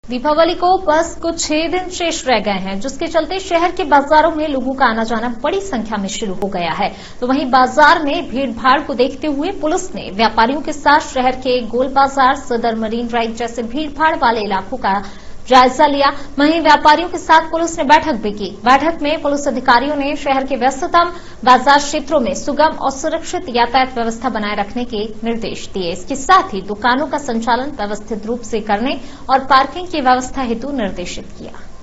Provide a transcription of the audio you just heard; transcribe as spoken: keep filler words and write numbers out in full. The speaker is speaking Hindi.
दीपावली को बस कुछ छह दिन शेष रह गए हैं, जिसके चलते शहर के बाजारों में लोगों का आना जाना बड़ी संख्या में शुरू हो गया है। तो वहीं बाजार में भीड़ भाड़ को देखते हुए पुलिस ने व्यापारियों के साथ शहर के गोल बाजार, सदर, मरीन ड्राइव जैसे भीड़ भाड़ वाले इलाकों का जायजा लिया। वहीं व्यापारियों के साथ पुलिस ने बैठक भी की। बैठक में पुलिस अधिकारियों ने शहर के व्यस्ततम बाजार क्षेत्रों में सुगम और सुरक्षित यातायात व्यवस्था बनाए रखने के निर्देश दिए। इसके साथ ही दुकानों का संचालन व्यवस्थित रूप से करने और पार्किंग की व्यवस्था हेतु निर्देशित किया।